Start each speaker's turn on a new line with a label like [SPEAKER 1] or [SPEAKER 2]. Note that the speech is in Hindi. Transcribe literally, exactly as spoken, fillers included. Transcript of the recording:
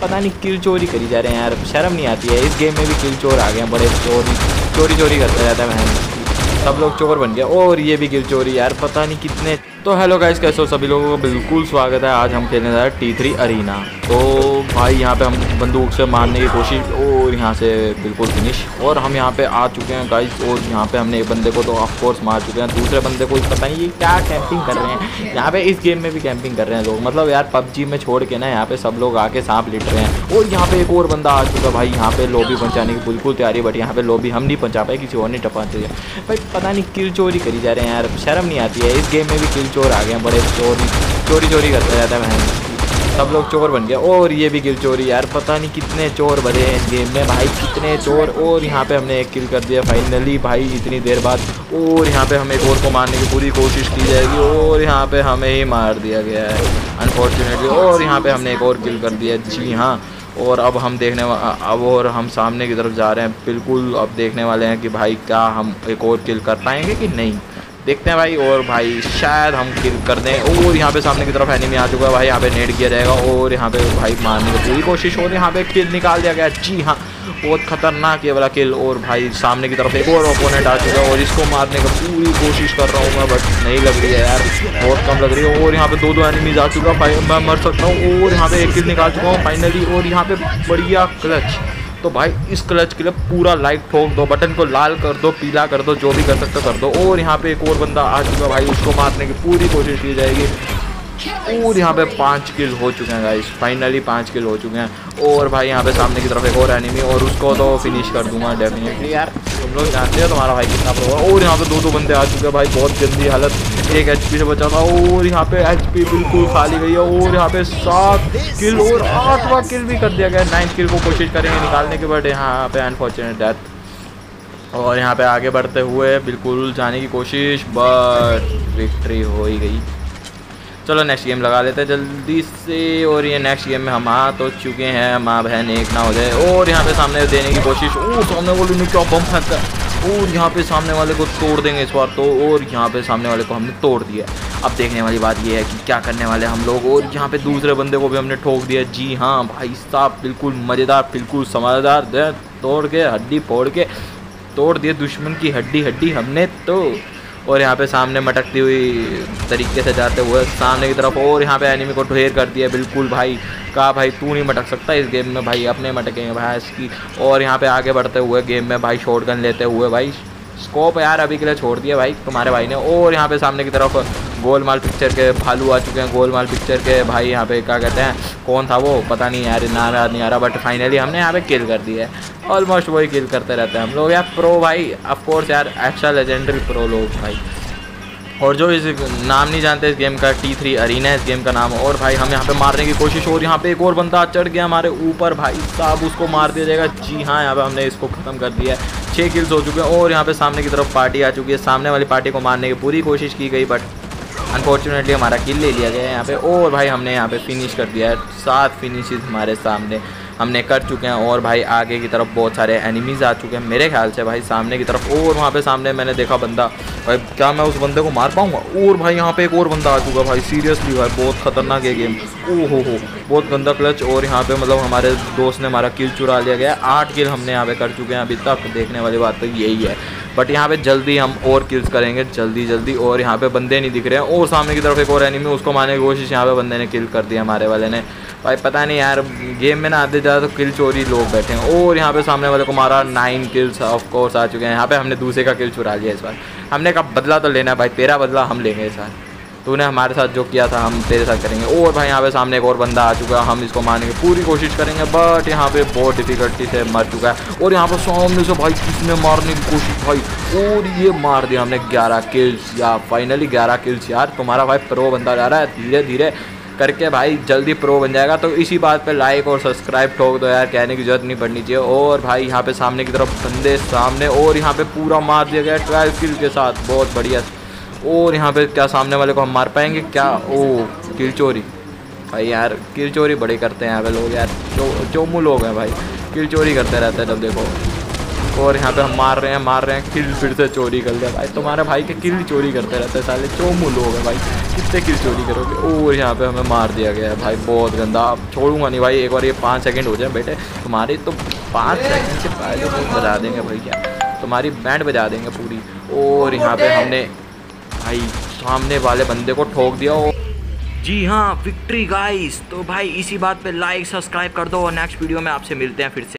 [SPEAKER 1] पता नहीं किल चोरी करी जा रहे हैं यार, शर्म नहीं आती है। इस गेम में भी किल चोर आ गए हैं, बड़े चोरी चोरी चोरी करते रहते हैं बहन, सब लोग चोर बन गए। और ये भी किल चोरी यार, पता नहीं कितने। तो हेलो गाइस, कैसे हो सभी लोगों को, बिल्कुल स्वागत है। आज हम खेलने जा रहे हैं टी थ्री अरीना। तो भाई यहाँ पे हम बंदूक से मारने की कोशिश और यहाँ से बिल्कुल फिनिश। और हम यहाँ पे आ चुके हैं गाइस, और यहाँ पे हमने एक बंदे को तो ऑफ कोर्स मार चुके हैं। दूसरे बंदे को पता नहीं ये क्या कैंपिंग कर रहे हैं यहाँ पे। इस गेम में भी कैंपिंग कर रहे हैं लोग, मतलब यार पबजी में छोड़ के ना यहाँ पे सब लोग आके सांप लिट रहे हैं। और यहाँ पे एक और बंदा आ चुका है भाई, यहाँ पे लॉबी पहुँचाने की बिल्कुल तैयारी, बट यहाँ पे लॉबी हम नहीं पहुँचा पाए, किसी और नहीं टपाते हैं भाई। पता नहीं किल चोरी करी जा रहे हैं यार, शर्म नहीं आती है। इस गेम में भी किल चोर आ गए हैं, बड़े चोरी चोरी चोरी करते रहते हैं बहन, सब लोग चोर बन गए। और ये भी किल चोरी यार, पता नहीं कितने चोर भरे हैं इस गेम में भाई, कितने चोर। और यहाँ पे हमने एक किल कर दिया फाइनली भाई इतनी देर बाद। और यहाँ पे हम एक और को मारने की पूरी कोशिश की जाएगी, और यहाँ पे हमें ही मार दिया गया है अनफॉर्चुनेटली। और यहाँ पे हमने एक और किल कर दिया, जी हाँ। और अब हम देखने अब और हम सामने की तरफ जा रहे हैं बिल्कुल। अब देखने वाले हैं कि भाई क्या हम एक और किल कर पाएंगे कि नहीं, देखते हैं भाई। और भाई शायद हम किल कर दें। और यहाँ पे सामने की तरफ एनिमी आ चुका है भाई, यहाँ पे नेट किया जाएगा। और यहाँ पे भाई मारने की पूरी कोशिश हो रही है, यहाँ पे किल निकाल दिया गया, जी हाँ, बहुत खतरनाक ये वाला किल। और भाई सामने की तरफ एक और ओपोनेंट आ चुका है, और इसको मारने की पूरी कोशिश कर रहा हूँ मैं, बट नहीं लग रही है यार, बहुत कम लग रही है। और यहाँ पे दो दो एनिमीज आ चुका है, मैं मर सकता हूँ। और यहाँ पे एक किल निकाल चुका हूँ फाइनली। और यहाँ पे बढ़िया क्लच। तो भाई इस क्लच के लिए पूरा लाइक ठोक दो, बटन को लाल कर दो, पीला कर दो, जो भी कर सकते हो कर दो। और यहाँ पे एक और बंदा आ चुका है भाई, उसको मारने की पूरी कोशिश की जाएगी। और यहाँ पे पाँच किल हो चुके हैं गाइस, फाइनली पाँच किल हो चुके हैं। और भाई यहाँ पे सामने की तरफ एक और एनिमी, और उसको तो फिनिश कर दूंगा डेफिनेटली यार, तुम लोग जानते हो तुम्हारा भाई कितना प्रो है। और यहाँ पे दो दो बंदे आ चुके हैं भाई, बहुत गंदी हालत, एक एचपी से बचा था। और यहाँ पे एचपी बिल्कुल खाली गई है। और यहाँ पे सात किल और आठवां किल भी कर दिया गया। नाइन्थ किल को कोशिश करेंगे निकालने के, बट यहाँ पे अनफॉर्चुनेट डेथ। और यहाँ पे आगे बढ़ते हुए बिल्कुल जाने की कोशिश, बट विक्ट्री हो ही गई। चलो नेक्स्ट गेम लगा लेते हैं जल्दी से। और ये नेक्स्ट गेम में हम आ तो चुके हैं, माँ बहन एक ना हो जाए। और यहाँ पे सामने देने की कोशिश, ओ सामने वाले ने क्या बम फेंका, और यहाँ पे सामने वाले को तोड़ देंगे इस बार तो। और यहाँ पे सामने वाले को हमने तोड़ दिया। अब देखने वाली बात ये है कि क्या करने वाले हम लोग। और यहाँ पे दूसरे बंदे को भी हमने ठोक दिया, जी हाँ भाई साहब, बिल्कुल मज़ेदार, बिल्कुल समझदार, तोड़ के हड्डी फोड़ के तोड़ दिए दुश्मन की हड्डी हड्डी हमने तो। और यहाँ पे सामने मटकती हुई तरीके से जाते हुए सामने की तरफ, और यहाँ पे एनिमी को ढेर कर दिया बिल्कुल भाई। कहा भाई तू नहीं मटक सकता इस गेम में भाई, अपने मटकेंगे भाई इसकी। और यहाँ पे आगे बढ़ते हुए गेम में भाई शॉटगन लेते हुए भाई, स्कोप यार अभी के लिए छोड़ दिया भाई तुम्हारे भाई ने। और यहाँ पे सामने की तरफ गोलमाल पिक्चर के भालू आ चुके हैं, गोलमाल पिक्चर के भाई। यहाँ पे क्या कहते हैं, कौन था वो पता नहीं यार, नाम याद नहीं आ रहा, बट फाइनली हमने यहाँ पे किल कर दिया है। ऑलमोस्ट वही किल करते रहते हैं हम लोग यार, प्रो भाई ऑफ कोर्स यार, एक्स्ट्रा लेजेंडरी प्रो लोग भाई। और जो इस नाम नहीं जानते इस गेम का, टी थ्री अरीना है इस गेम का नाम। और भाई हम यहाँ पे मारने की कोशिश, और यहाँ पे एक और बंदा चढ़ गया हमारे ऊपर भाई साहब, उसको मार दिया जाएगा, जी हाँ। यहाँ पे हमने इसको ख़त्म कर दिया है, छः किल्स हो चुके हैं। और यहाँ पे सामने की तरफ पार्टी आ चुकी है, सामने वाली पार्टी को मारने की पूरी कोशिश की गई, बट अनफॉर्चुनेटली हमारा किल ले लिया गया है यहाँ पे। और भाई हमने यहाँ पे फिनिश कर दिया है, सात फिनिशेस हमारे सामने हमने कर चुके हैं। और भाई आगे की तरफ बहुत सारे एनिमीज़ आ चुके हैं मेरे ख्याल से भाई सामने की तरफ। और वहाँ पे सामने मैंने देखा बंदा, भाई क्या मैं उस बंदे को मार पाऊँगा। और भाई यहाँ पे एक और बंदा आ चुका भाई, सीरियसली भाई बहुत खतरनाक है गेम, ओ हो हो बहुत गंदा क्लच। और यहाँ पे मतलब हमारे दोस्त ने हमारा किल चुरा लिया गया, आठ किल हमने यहाँ पे कर चुके हैं अभी तक। देखने वाली बात तो यही है, बट यहाँ पे जल्दी हम और किल्स करेंगे जल्दी जल्दी। और यहाँ पे बंदे नहीं दिख रहे हैं, और सामने की तरफ एक और एनिमी, उसको मारने की कोशिश, यहाँ पे बंदे ने किल कर दिया हमारे वाले ने भाई। पता नहीं यार गेम में ना आते ज़्यादा तो किल चोरी लोग बैठे हैं। और यहाँ पे सामने वाले को मारा, नाइन किल्स ऑफ कोर्स आ चुके हैं। यहाँ पे हमने दूसरे का किल चुरा लिया इस बार, हमने कहा बदला तो लेना भाई, तेरा बदला हम लेंगे इस बार, तूने हमारे साथ जो किया था हम तेरे साथ करेंगे। और भाई यहाँ पे सामने एक और बंदा आ चुका है, हम इसको मारने की पूरी कोशिश करेंगे, बट यहाँ पे बहुत डिफिकल्टी से मर चुका है। और यहाँ पर सामने से भाई किसने मारने की कोशिश भाई, और ये मार दिया हमने ग्यारह किल्स या फाइनली ग्यारह किल्स। यार तुम्हारा भाई प्रो बंदा जा रहा है, धीरे धीरे करके भाई जल्दी प्रो बन जाएगा। तो इसी बात पे लाइक और सब्सक्राइब ठोक दो यार, कहने की जरूरत नहीं पड़नी चाहिए। और भाई यहाँ पे सामने की तरफ बंदे सामने, और यहाँ पे पूरा मार दिया गया ट्वेल्व किल के साथ, बहुत बढ़िया। और यहाँ पे क्या सामने वाले को हम मार पाएंगे क्या, ओ किल चोरी भाई, यार किल चोरी बड़े करते हैं यहाँ पे लोग यार, चो चोमू लोग हैं भाई, किल चोरी करते रहते हैं जब देखो। और यहाँ पे हम मार रहे हैं मार रहे हैं किल फिर से चोरी कर लिया भाई। तुम्हारे भाई के किल चोरी करते रहते हैं साले, चोमू लोग हैं भाई, कितने किल चोरी करोगे। और यहाँ पे हमें मार दिया गया है भाई, बहुत गंदा। अब छोड़ूंगा नहीं भाई, एक बार ये पाँच सेकंड हो जाए बेटे तुम्हारी, तो पाँच सेकंड से पहले तो बजा देंगे भैया, तुम्हारी बैंड बजा देंगे पूरी। और यहाँ पे हमने भाई सामने वाले बंदे को ठोक दिया। जी हाँ, विक्ट्री गाइस। तो भाई इसी बात पे लाइक सब्सक्राइब कर दो और नेक्स्ट वीडियो में आपसे मिलते हैं फिर से।